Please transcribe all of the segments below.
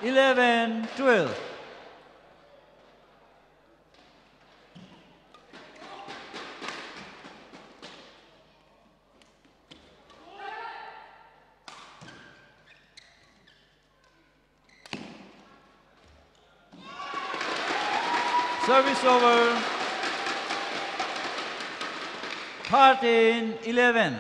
11-12. Service over. 13-11.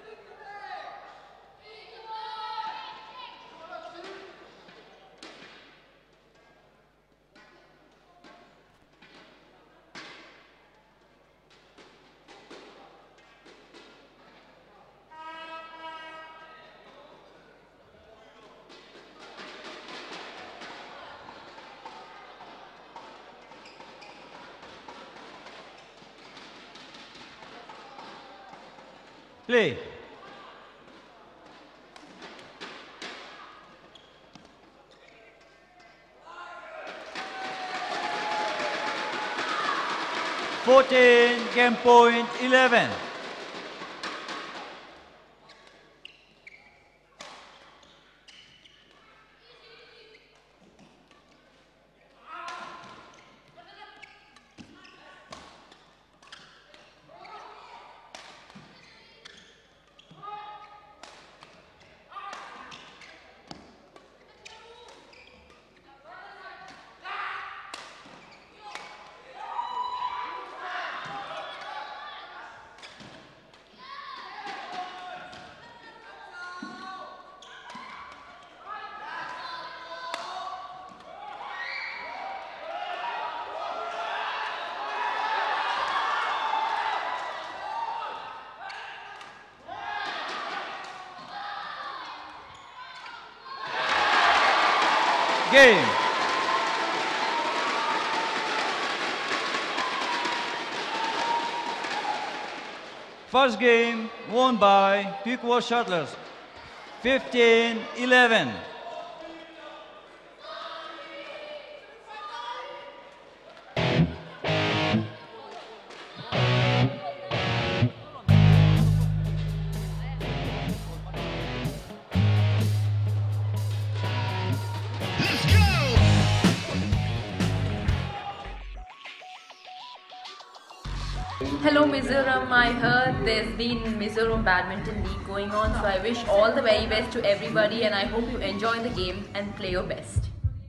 Play. Game point 11. Game. First game won by Pequot Shuttlers, 15-11. Hello Mizoram, I heard there's been Mizoram Badminton League going on, so I wish all the very best to everybody and I hope you enjoy the game and play your best.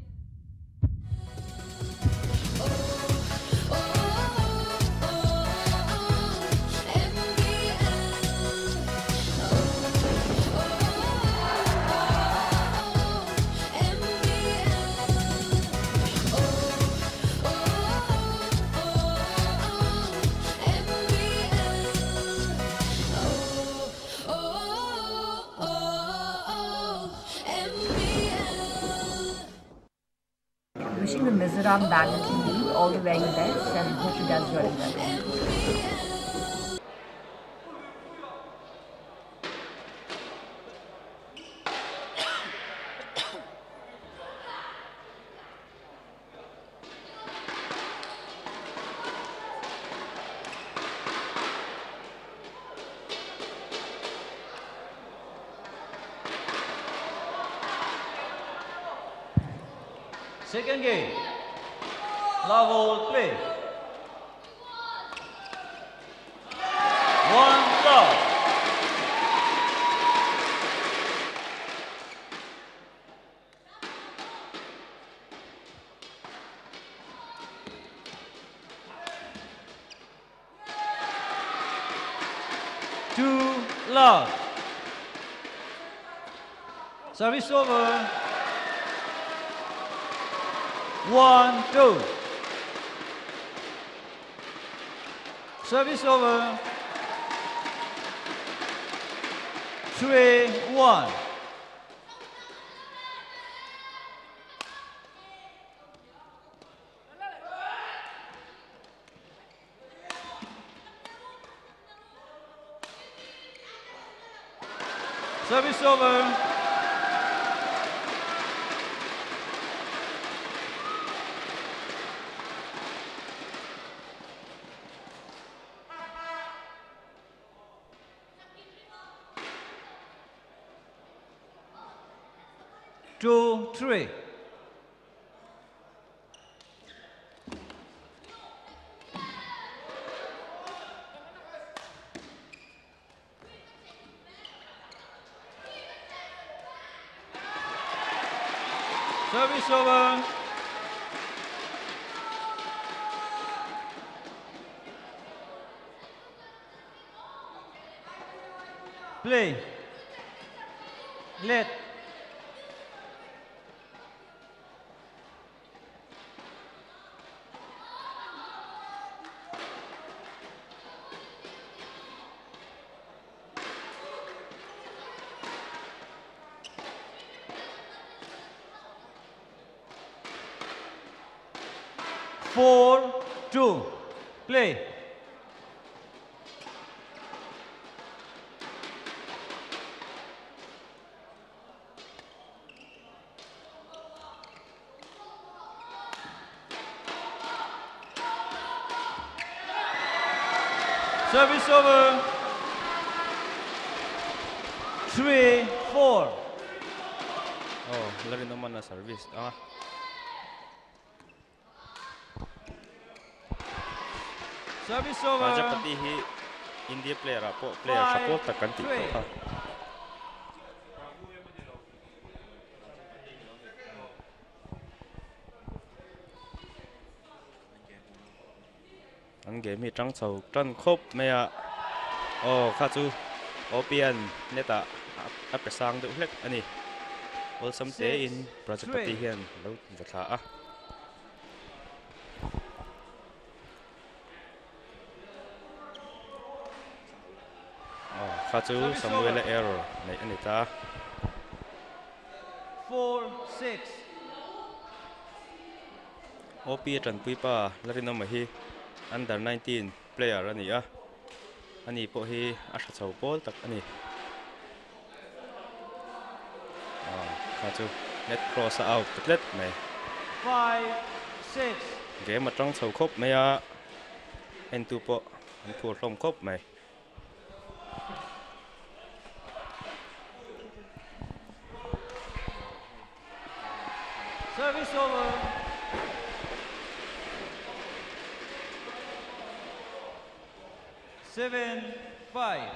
Wishing the Mizoram Badminton League all the very best and hope he does really well. Second game. Love play. 1 love. Two love. Service over. 1-2. Service over. 3-1. Service over. 2-3. Service over. Play. Let. Four, two. Play. Service over. 3-4. Oh, lari naman na service. Service over. Raja pati hi India player apo player support takkan ti ha. An game hi trăng chau tran khop maya. Oh, kha chu opian neta apesang de hlek ani. All some day in Prajapati hian lo vatha a. Kha chu Samuel error nei ani ta. 4-6. OP tran pui pa larina ma hi under 19 player ani a. Ani po hi asha chau pol tak ani. Kha chu net cross out let mai. 5-6. Game ma tang chau khop mai a. En tu po an phur hlom khop mai. Service over. Seven, 5.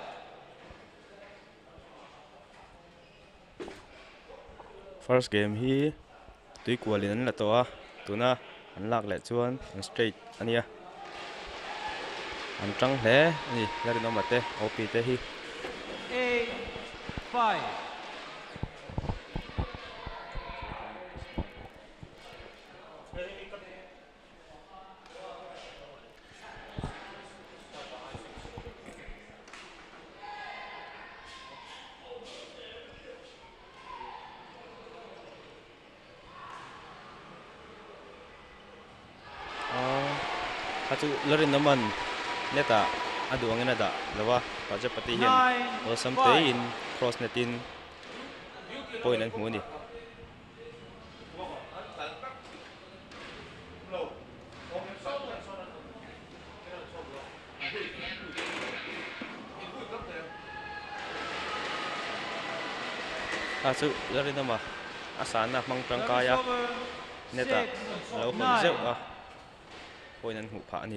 First game hi tui kwalin an la to a tuna an lak le chuan an straight ania an tang hle ni larina mate OP te hi 8-5. Kha chu larin naman neta aduang ina da lawa Prajapati hian all some day in cross net in point an hmu ni. Kha chu larin nama asana mang tangkaya neta lo hon zeu a point an hmu pha ani.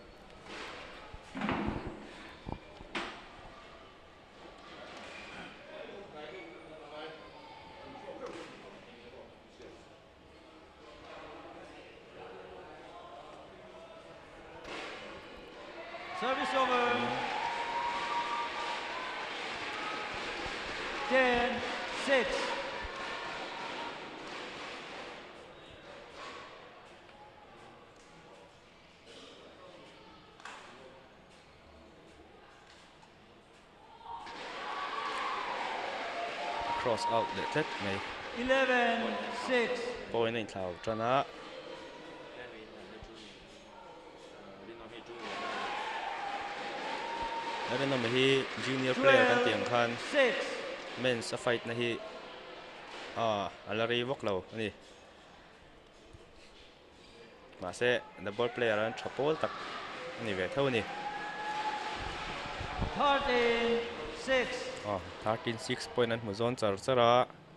Service over. 10-6. Cross out le tet mai 11-6. point in thlau trana larin nama hi junior player kan tiang khan 6. men's a fight na hi alari wok lo ani ma se double player an thapol tak ani ve thau ni 13-6. 13-6 point an hmu zon char chara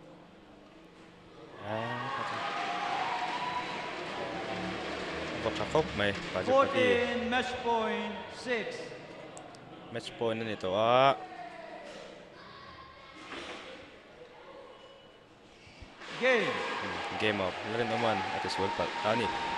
vot khop mai Prajapati 14 match point 6. match point ani to a Game. Game up. Larin naman at is well pa. Tani.